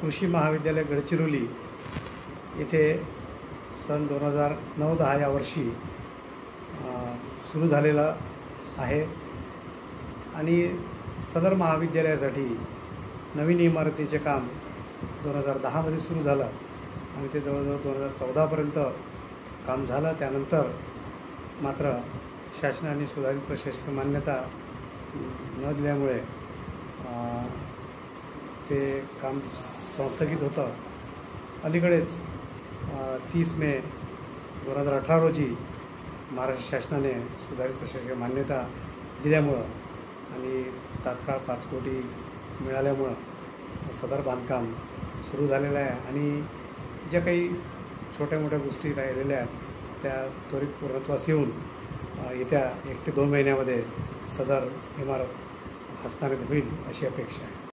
कृषी महाविद्यालय गडचिरोली येथे सन 2009-10 या वर्षी सुरू झालेला आहे आणि सदर महाविद्यालयासाठी नवीन इमारतीचे काम 2010 मध्ये सुरू झालं आणि ते जवळजवळ 2014 पर्यंत काम झालं। त्यानंतर मात्र शासनाने सुधारित प्रशासकीय मान्यता न दिल्यामुळे ते काम संस्थगित होतं। अलीकडेच 30 मे 2018 रोजी महाराष्ट्र शासनाने सुधारित प्रशासकीय मान्यता दिल्यामुळं आणि तात्काळ 5 कोटी मिळाल्यामुळं सदर बांधकाम सुरू झालेलं आहे आणि ज्या काही छोट्या मोठ्या गोष्टी राहिलेल्या आहेत त्या त्वरित पूर्णत्वास येऊन येत्या 1 ते 2 महिन्यामध्ये सदर इमारत हस्तांतरित होईल अशी अपेक्षा आहे।